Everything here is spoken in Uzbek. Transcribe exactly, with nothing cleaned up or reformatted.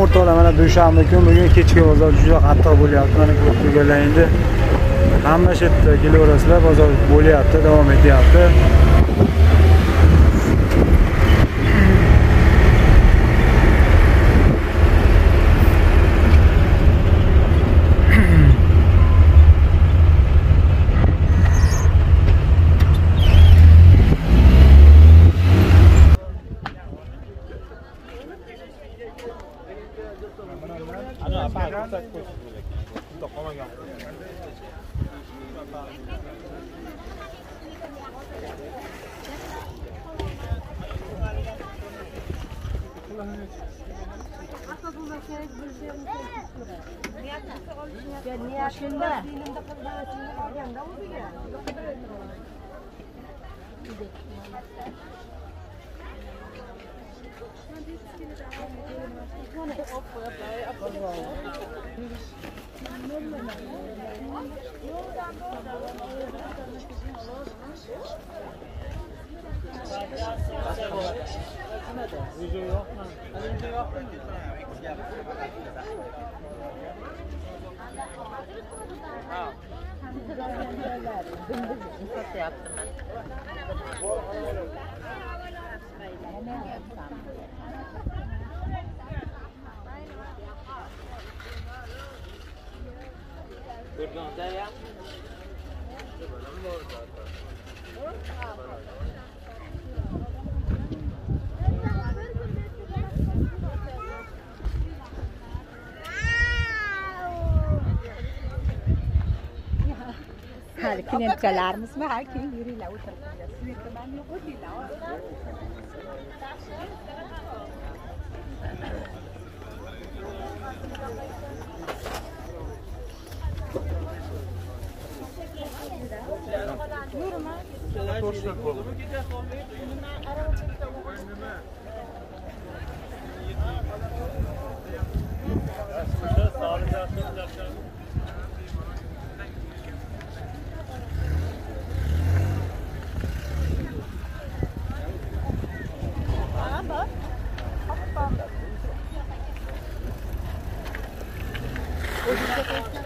o'rtoqlar, mana dushanba kun bugun kechki bozor juda qattiq bo'lyapti. Mana ko'rib turganlar endi hamma shu yerda kelaverasizlar, bozor bo'lyapti, davom etyapti. Hadi klientkalarimiz mi? Hadi keyin yuringlar, o'tiriblar. Suyakda man yo'q, o'tinglar. Yurma. To'shlik bo'ldi. Hoppa.